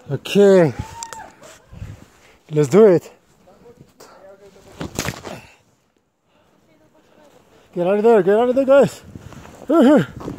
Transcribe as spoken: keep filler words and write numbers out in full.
Okay, let's do it. Get out of there, get out of there, guys.